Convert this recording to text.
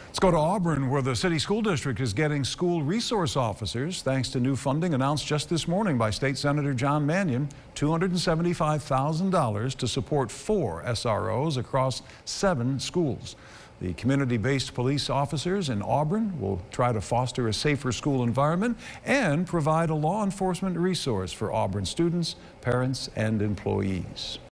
Let's go to Auburn, where the city school district is getting school resource officers thanks to new funding announced just this morning by State Senator John Mannion, $275,000 to support 4 SROs across 7 schools. The community-based police officers in Auburn will try to foster a safer school environment and provide a law enforcement resource for Auburn students, parents, and employees.